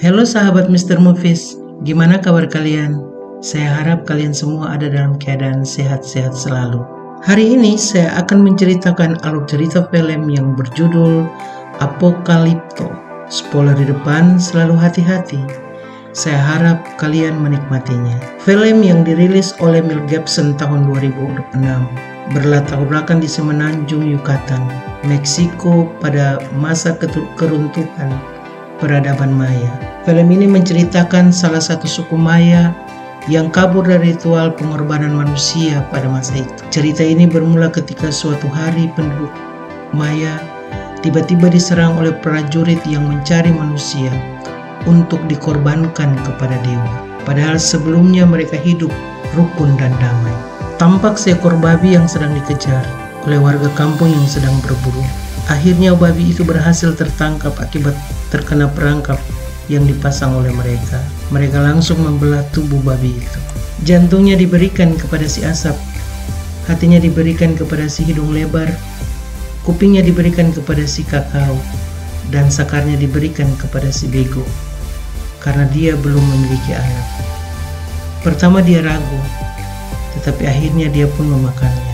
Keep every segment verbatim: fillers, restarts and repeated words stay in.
Halo sahabat mister Movies, gimana kabar kalian? Saya harap kalian semua ada dalam keadaan sehat-sehat selalu. Hari ini saya akan menceritakan alur cerita film yang berjudul Apokalipto. Spoiler di depan, selalu hati-hati. Saya harap kalian menikmatinya. Film yang dirilis oleh Mel Gibson tahun dua ribu enam berlatar belakang di Semenanjung Yucatan, Meksiko pada masa keruntuhan peradaban Maya. Film ini menceritakan salah satu suku Maya yang kabur dari ritual pengorbanan manusia pada masa itu. Cerita ini bermula ketika suatu hari penduduk Maya tiba-tiba diserang oleh prajurit yang mencari manusia untuk dikorbankan kepada dewa. Padahal sebelumnya mereka hidup rukun dan damai. Tampak seekor babi yang sedang dikejar oleh warga kampung yang sedang berburu. Akhirnya babi itu berhasil tertangkap akibat terkena perangkap yang dipasang oleh mereka. Mereka langsung membelah tubuh babi itu. Jantungnya diberikan kepada si Asap, hatinya diberikan kepada si Hidung Lebar, kupingnya diberikan kepada si Kakao, dan sakarnya diberikan kepada si Bego, karena dia belum memiliki anak. Pertama dia ragu, tetapi akhirnya dia pun memakannya.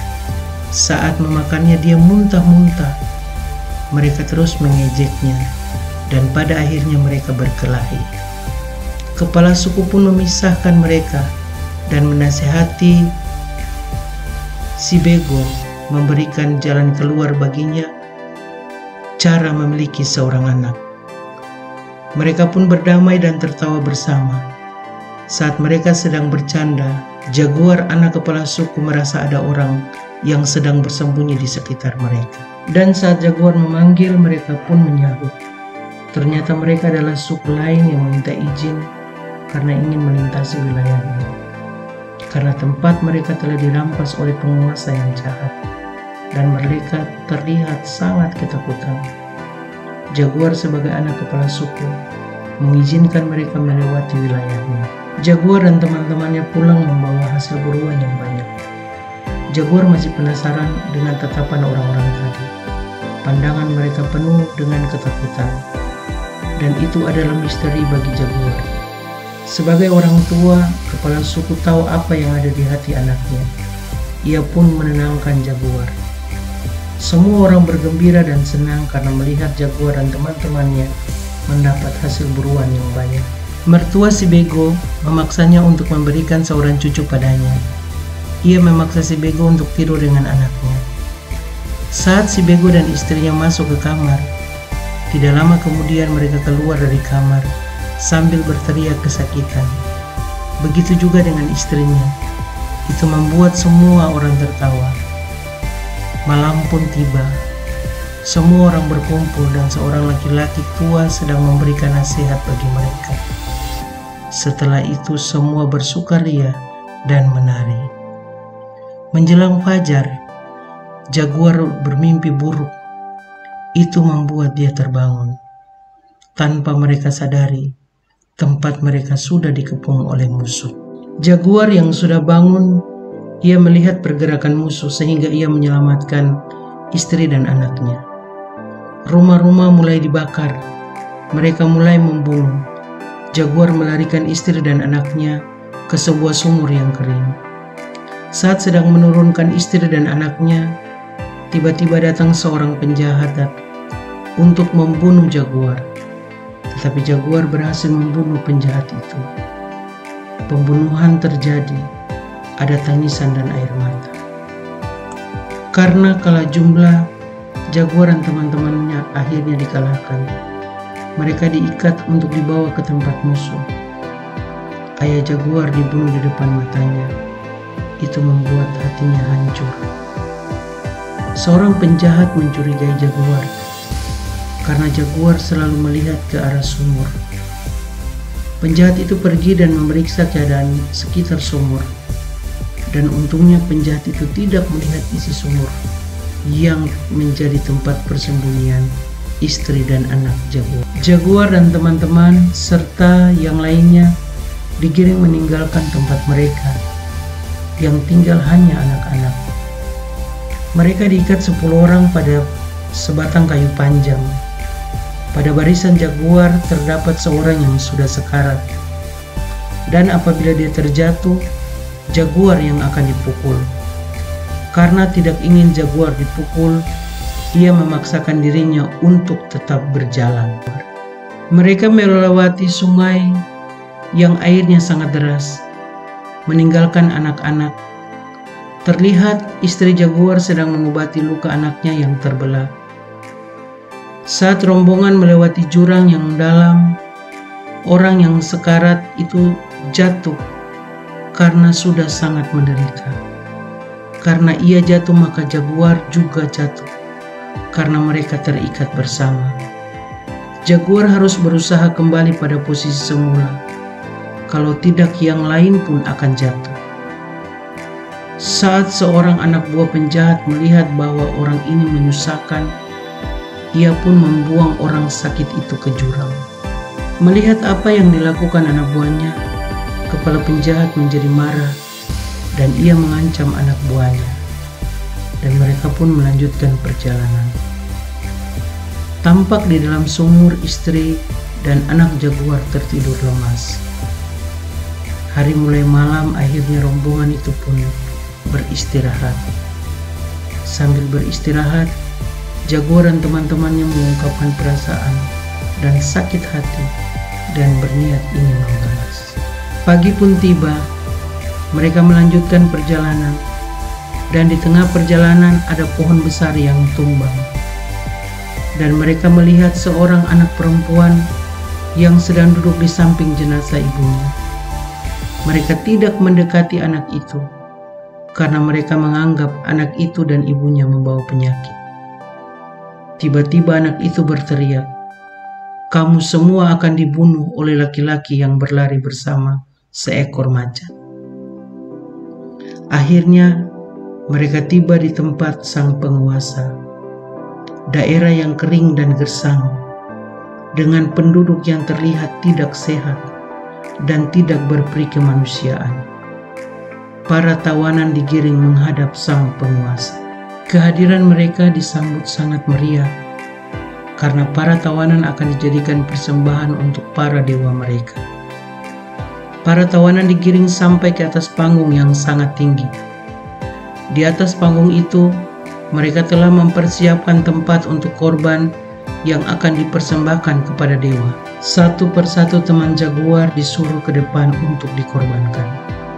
Saat memakannya dia muntah-muntah. Mereka terus mengejeknya, dan pada akhirnya mereka berkelahi. Kepala suku pun memisahkan mereka dan menasihati si Bego, memberikan jalan keluar baginya, cara memiliki seorang anak. Mereka pun berdamai dan tertawa bersama. Saat mereka sedang bercanda, Jaguar, anak kepala suku, merasa ada orang yang sedang bersembunyi di sekitar mereka. Dan saat Jaguar memanggil, mereka pun menyahut. Ternyata mereka adalah suku lain yang meminta izin karena ingin melintasi wilayahnya. Karena tempat mereka telah dirampas oleh penguasa yang jahat, dan mereka terlihat sangat ketakutan. Jaguar sebagai anak kepala suku mengizinkan mereka melewati wilayahnya. Jaguar dan teman-temannya pulang membawa hasil buruan yang banyak. Jaguar masih penasaran dengan tatapan orang-orang tadi. Pandangan mereka penuh dengan ketakutan, dan itu adalah misteri bagi Jaguar. Sebagai orang tua, kepala suku tahu apa yang ada di hati anaknya. Ia pun menenangkan Jaguar. Semua orang bergembira dan senang karena melihat Jaguar dan teman-temannya mendapat hasil buruan yang banyak. Mertua si Bego memaksanya untuk memberikan seorang cucu padanya. Ia memaksa si Bego untuk tidur dengan anaknya. Saat si Bego dan istrinya masuk ke kamar, tidak lama kemudian mereka keluar dari kamar sambil berteriak kesakitan. Begitu juga dengan istrinya. Itu membuat semua orang tertawa. Malam pun tiba. Semua orang berkumpul dan seorang laki-laki tua sedang memberikan nasihat bagi mereka. Setelah itu semua bersukaria dan menari. Menjelang fajar, Jaguar bermimpi buruk. Itu membuat dia terbangun. Tanpa mereka sadari, tempat mereka sudah dikepung oleh musuh. Jaguar yang sudah bangun, ia melihat pergerakan musuh sehingga ia menyelamatkan istri dan anaknya. Rumah-rumah mulai dibakar. Mereka mulai membunuh. Jaguar melarikan istri dan anaknya ke sebuah sumur yang kering. Saat sedang menurunkan istri dan anaknya, tiba-tiba datang seorang penjahat untuk membunuh Jaguar. Tetapi Jaguar berhasil membunuh penjahat itu. Pembunuhan terjadi. Ada tangisan dan air mata. Karena kalah jumlah, Jaguar dan teman-temannya akhirnya dikalahkan. Mereka diikat untuk dibawa ke tempat musuh. Ayah Jaguar dibunuh di depan matanya. Itu membuat hatinya hancur. Seorang penjahat mencurigai Jaguar karena Jaguar selalu melihat ke arah sumur. Penjahat itu pergi dan memeriksa keadaan sekitar sumur. Dan untungnya penjahat itu tidak melihat isi sumur yang menjadi tempat persembunyian istri dan anak Jaguar. Jaguar dan teman-teman serta yang lainnya digiring meninggalkan tempat mereka, yang tinggal hanya anak-anak. Mereka diikat sepuluh orang pada sebatang kayu panjang. Pada barisan jaguar terdapat seorang yang sudah sekarat, dan apabila dia terjatuh, jaguar yang akan dipukul. Karena tidak ingin jaguar dipukul, ia memaksakan dirinya untuk tetap berjalan. Mereka melewati sungai yang airnya sangat deras, meninggalkan anak-anak. Terlihat istri jaguar sedang mengobati luka anaknya yang terbelah. Saat rombongan melewati jurang yang dalam, orang yang sekarat itu jatuh karena sudah sangat menderita. Karena ia jatuh, maka jaguar juga jatuh, karena mereka terikat bersama. Jaguar harus berusaha kembali pada posisi semula, kalau tidak yang lain pun akan jatuh. Saat seorang anak buah penjahat melihat bahwa orang ini menyusahkan, ia pun membuang orang sakit itu ke jurang. Melihat apa yang dilakukan anak buahnya, kepala penjahat menjadi marah dan ia mengancam anak buahnya, dan mereka pun melanjutkan perjalanan. Tampak di dalam sumur istri dan anak jaguar tertidur lemas. Hari mulai malam, akhirnya rombongan itu pun beristirahat. Sambil beristirahat, jaguar dan teman-temannya mengungkapkan perasaan dan sakit hati dan berniat ingin membalas. Pagi pun tiba, mereka melanjutkan perjalanan, dan di tengah perjalanan ada pohon besar yang tumbang. Dan mereka melihat seorang anak perempuan yang sedang duduk di samping jenazah ibunya. Mereka tidak mendekati anak itu, karena mereka menganggap anak itu dan ibunya membawa penyakit. Tiba-tiba anak itu berteriak, "Kamu semua akan dibunuh oleh laki-laki yang berlari bersama seekor macan." Akhirnya mereka tiba di tempat sang penguasa, daerah yang kering dan gersang, dengan penduduk yang terlihat tidak sehat dan tidak berperi kemanusiaan. Para tawanan digiring menghadap sang penguasa. Kehadiran mereka disambut sangat meriah, karena para tawanan akan dijadikan persembahan untuk para dewa mereka. Para tawanan digiring sampai ke atas panggung yang sangat tinggi. Di atas panggung itu, mereka telah mempersiapkan tempat untuk korban yang akan dipersembahkan kepada dewa. Satu persatu teman jaguar disuruh ke depan untuk dikorbankan.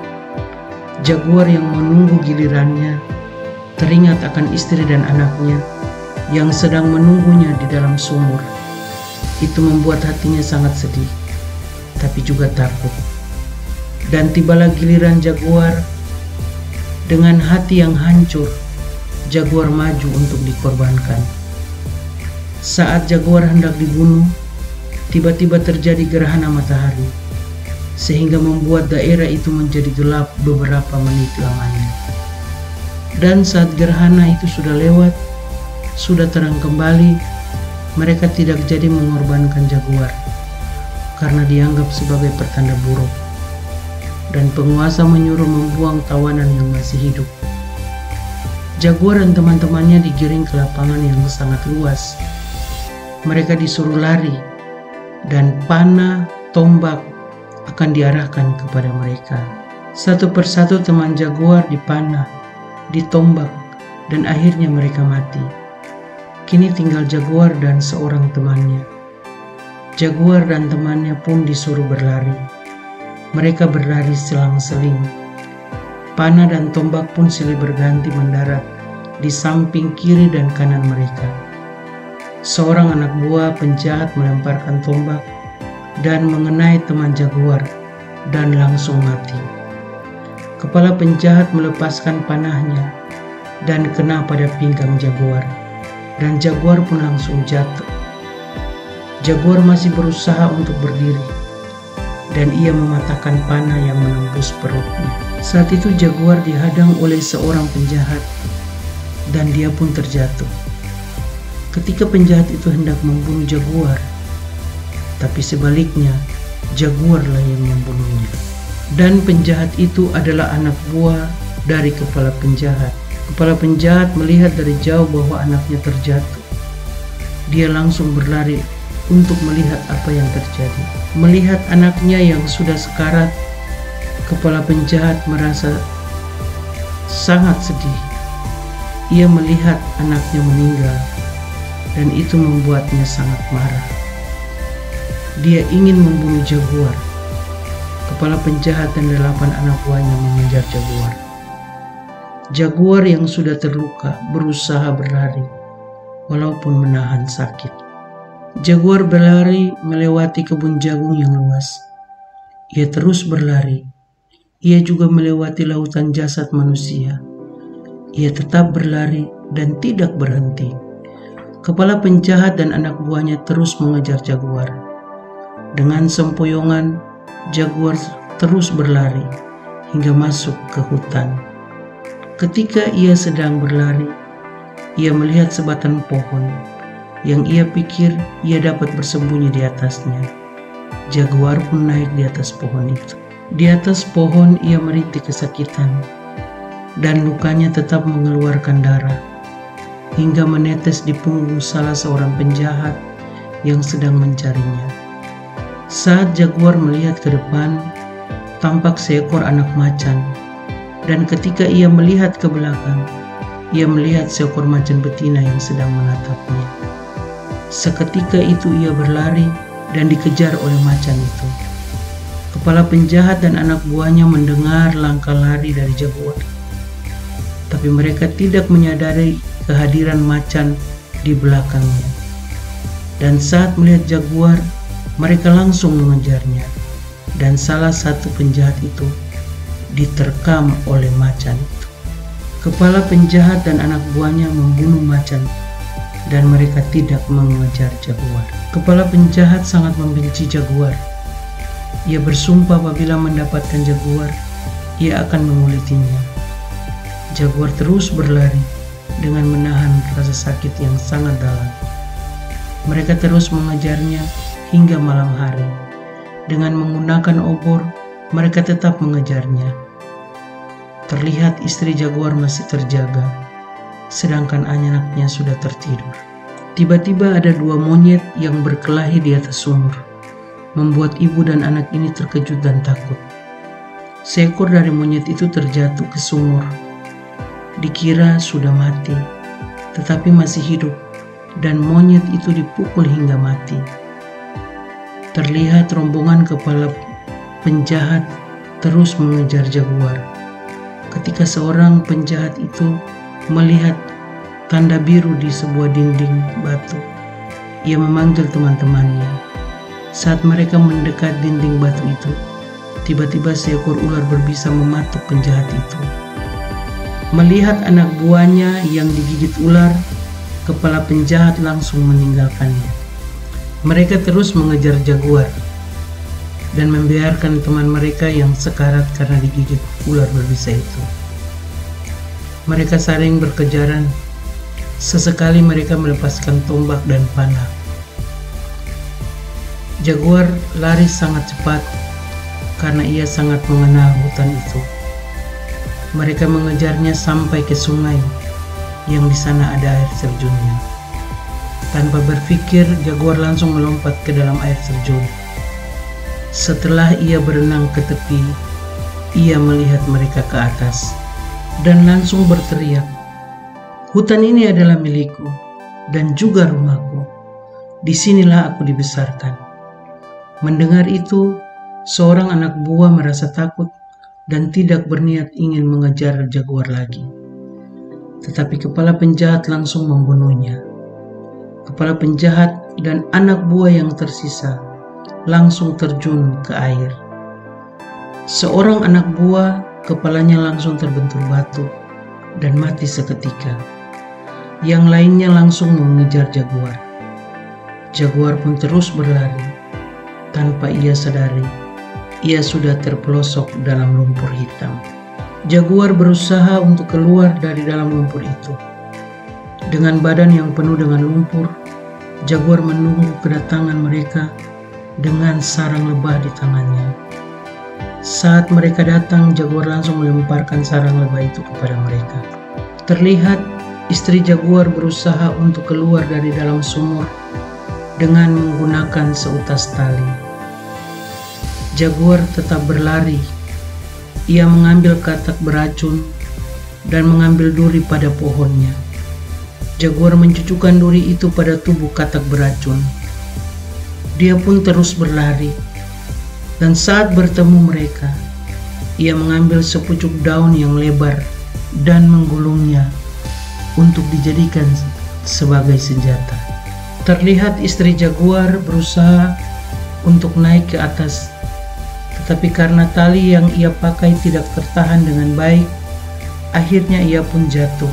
Jaguar yang menunggu gilirannya teringat akan istri dan anaknya yang sedang menunggunya di dalam sumur. Itu membuat hatinya sangat sedih, tapi juga takut. Dan tibalah giliran jaguar. Dengan hati yang hancur, jaguar maju untuk dikorbankan. Saat jaguar hendak dibunuh, tiba-tiba terjadi gerhana matahari, sehingga membuat daerah itu menjadi gelap beberapa menit lamanya. Dan saat gerhana itu sudah lewat, sudah terang kembali, mereka tidak jadi mengorbankan jaguar, karena dianggap sebagai pertanda buruk. Dan penguasa menyuruh membuang tawanan yang masih hidup. Jaguar dan teman-temannya digiring ke lapangan yang sangat luas. Mereka disuruh lari, dan panah, tombak akan diarahkan kepada mereka. Satu persatu teman jaguar dipanah, ditombak, dan akhirnya mereka mati. Kini tinggal jaguar dan seorang temannya. Jaguar dan temannya pun disuruh berlari. Mereka berlari selang-seling. Panah dan tombak pun silih berganti mendarat di samping kiri dan kanan mereka. Seorang anak buah penjahat melemparkan tombak dan mengenai teman jaguar dan langsung mati. Kepala penjahat melepaskan panahnya dan kena pada pinggang jaguar, dan jaguar pun langsung jatuh. Jaguar masih berusaha untuk berdiri, dan ia mematahkan panah yang menembus perutnya. Saat itu jaguar dihadang oleh seorang penjahat, dan dia pun terjatuh. Ketika penjahat itu hendak membunuh jaguar, tapi sebaliknya jaguarlah yang membunuhnya. Dan penjahat itu adalah anak buah dari kepala penjahat. Kepala penjahat melihat dari jauh bahwa anaknya terjatuh. Dia langsung berlari untuk melihat apa yang terjadi. Melihat anaknya yang sudah sekarat, kepala penjahat merasa sangat sedih. Ia melihat anaknya meninggal, dan itu membuatnya sangat marah. Dia ingin membunuh jaguar. Kepala penjahat dan delapan anak buahnya mengejar jaguar. Jaguar yang sudah terluka berusaha berlari, walaupun menahan sakit. Jaguar berlari melewati kebun jagung yang luas. Ia terus berlari. Ia juga melewati lautan jasad manusia. Ia tetap berlari dan tidak berhenti. Kepala penjahat dan anak buahnya terus mengejar jaguar. Dengan sempoyongan, jaguar terus berlari hingga masuk ke hutan. Ketika ia sedang berlari, ia melihat sebatang pohon yang ia pikir ia dapat bersembunyi di atasnya. Jaguar pun naik di atas pohon itu. Di atas pohon ia merintih kesakitan, dan lukanya tetap mengeluarkan darah hingga menetes di punggung salah seorang penjahat yang sedang mencarinya. Saat jaguar melihat ke depan, tampak seekor anak macan, dan ketika ia melihat ke belakang, ia melihat seekor macan betina yang sedang menatapnya. Seketika itu ia berlari dan dikejar oleh macan itu. Kepala penjahat dan anak buahnya mendengar langkah lari dari jaguar, tapi mereka tidak menyadari kehadiran macan di belakangnya. Dan saat melihat jaguar, mereka langsung mengejarnya, dan salah satu penjahat itu diterkam oleh macan itu. Kepala penjahat dan anak buahnya membunuh macan, dan mereka tidak mengejar jaguar. Kepala penjahat sangat membenci jaguar. Ia bersumpah apabila mendapatkan jaguar, ia akan mengulitinya. Jaguar terus berlari dengan menahan rasa sakit yang sangat dalam. Mereka terus mengejarnya hingga malam hari. Dengan menggunakan obor, mereka tetap mengejarnya. Terlihat istri jaguar masih terjaga, sedangkan anaknya sudah tertidur. Tiba-tiba ada dua monyet yang berkelahi di atas sumur, membuat ibu dan anak ini terkejut dan takut. Seekor dari monyet itu terjatuh ke sumur. Dikira sudah mati, tetapi masih hidup, dan monyet itu dipukul hingga mati. Terlihat rombongan kepala penjahat terus mengejar jaguar. Ketika seorang penjahat itu melihat tanda biru di sebuah dinding batu, ia memanggil teman-temannya. Saat mereka mendekat dinding batu itu, tiba-tiba seekor ular berbisa mematuk penjahat itu. Melihat anak buahnya yang digigit ular, kepala penjahat langsung meninggalkannya. Mereka terus mengejar jaguar dan membiarkan teman mereka yang sekarat karena digigit ular berbisa itu. Mereka saling berkejaran. Sesekali mereka melepaskan tombak dan panah. Jaguar lari sangat cepat karena ia sangat mengenal hutan itu. Mereka mengejarnya sampai ke sungai yang di sana ada air terjunnya. Tanpa berpikir, jaguar langsung melompat ke dalam air terjun. Setelah ia berenang ke tepi, ia melihat mereka ke atas dan langsung berteriak, "Hutan ini adalah milikku dan juga rumahku. Disinilah aku dibesarkan." Mendengar itu, seorang anak buah merasa takut dan tidak berniat ingin mengejar jaguar lagi. Tetapi kepala penjahat langsung membunuhnya. Kepala penjahat dan anak buah yang tersisa langsung terjun ke air. Seorang anak buah kepalanya langsung terbentur batu dan mati seketika. Yang lainnya langsung mengejar jaguar. Jaguar pun terus berlari. Tanpa ia sadari, ia sudah terpelosok dalam lumpur hitam. Jaguar berusaha untuk keluar dari dalam lumpur itu. Dengan badan yang penuh dengan lumpur, jaguar menunggu kedatangan mereka dengan sarang lebah di tangannya. Saat mereka datang, jaguar langsung melemparkan sarang lebah itu kepada mereka. Terlihat istri jaguar berusaha untuk keluar dari dalam sumur, dengan menggunakan seutas tali. Jaguar tetap berlari. Ia mengambil katak beracun dan mengambil duri pada pohonnya. Jaguar mencucukkan duri itu pada tubuh katak beracun. Dia pun terus berlari, dan saat bertemu mereka, ia mengambil sepucuk daun yang lebar dan menggulungnya untuk dijadikan sebagai senjata. Terlihat istri jaguar berusaha untuk naik ke atas, tetapi karena tali yang ia pakai tidak tertahan dengan baik, akhirnya ia pun jatuh.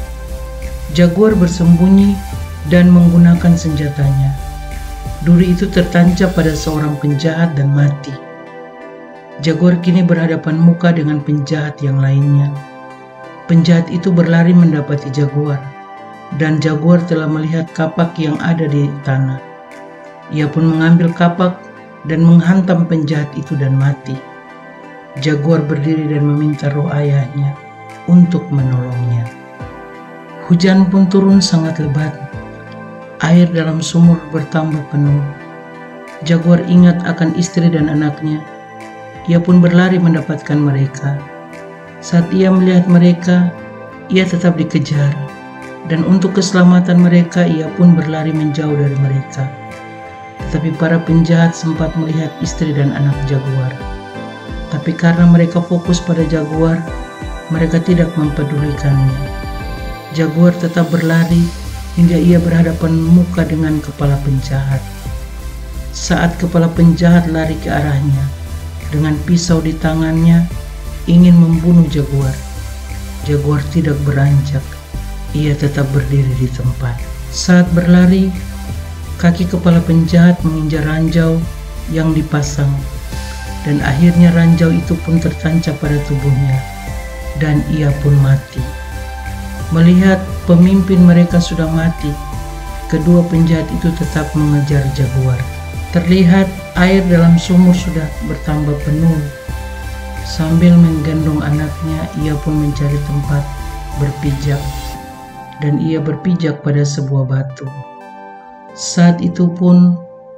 Jaguar bersembunyi dan menggunakan senjatanya. Duri itu tertancap pada seorang penjahat dan mati. Jaguar kini berhadapan muka dengan penjahat yang lainnya. Penjahat itu berlari mendapati jaguar, dan jaguar telah melihat kapak yang ada di tanah. Ia pun mengambil kapak dan menghantam penjahat itu dan mati. Jaguar berdiri dan meminta roh ayahnya untuk menolongnya. Hujan pun turun sangat lebat. Air dalam sumur bertambah penuh. Jaguar ingat akan istri dan anaknya. Ia pun berlari mendapatkan mereka. Saat ia melihat mereka, ia tetap dikejar. Dan untuk keselamatan mereka, ia pun berlari menjauh dari mereka. Tetapi para penjahat sempat melihat istri dan anak jaguar. Tapi karena mereka fokus pada jaguar, mereka tidak mempedulikannya. Jaguar tetap berlari hingga ia berhadapan muka dengan kepala penjahat. Saat kepala penjahat lari ke arahnya, dengan pisau di tangannya, ingin membunuh jaguar. Jaguar tidak beranjak, ia tetap berdiri di tempat. Saat berlari, kaki kepala penjahat menginjak ranjau yang dipasang, dan akhirnya ranjau itu pun tertancap pada tubuhnya, dan ia pun mati. Melihat pemimpin mereka sudah mati, kedua penjahat itu tetap mengejar jaguar. Terlihat air dalam sumur sudah bertambah penuh. Sambil menggendong anaknya, ia pun mencari tempat berpijak, dan ia berpijak pada sebuah batu. Saat itu pun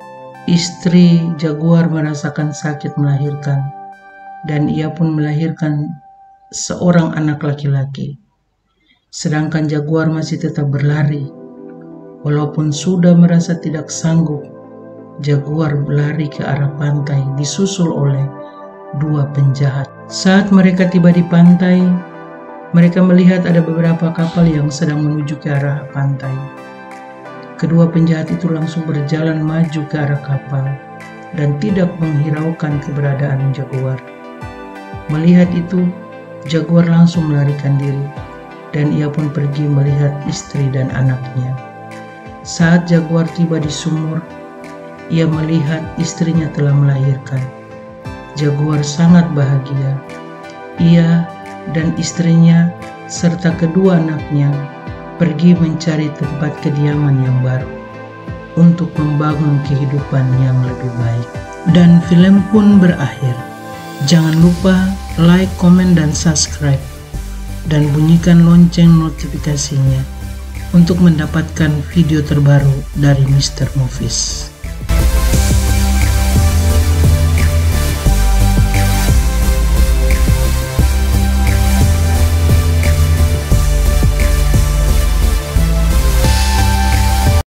istri jaguar merasakan sakit melahirkan, dan ia pun melahirkan seorang anak laki-laki. Sedangkan jaguar masih tetap berlari. Walaupun sudah merasa tidak sanggup, jaguar berlari ke arah pantai disusul oleh dua penjahat. Saat mereka tiba di pantai, mereka melihat ada beberapa kapal yang sedang menuju ke arah pantai. Kedua penjahat itu langsung berjalan maju ke arah kapal dan tidak menghiraukan keberadaan jaguar. Melihat itu, jaguar langsung melarikan diri, dan ia pun pergi melihat istri dan anaknya. Saat jaguar tiba di sumur, ia melihat istrinya telah melahirkan. Jaguar sangat bahagia. Ia dan istrinya serta kedua anaknya pergi mencari tempat kediaman yang baru untuk membangun kehidupan yang lebih baik. Dan film pun berakhir. Jangan lupa like, komen, dan subscribe, dan bunyikan lonceng notifikasinya untuk mendapatkan video terbaru dari Mister Movies.